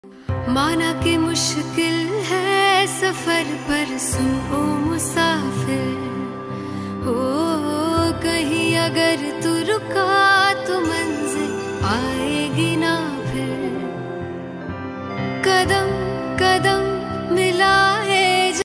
माना कि मुश्किल है सफर पर सुन ओ मुसाफिर हो, कहीं अगर तू रुका तो मंजिल आएगी ना फिर। कदम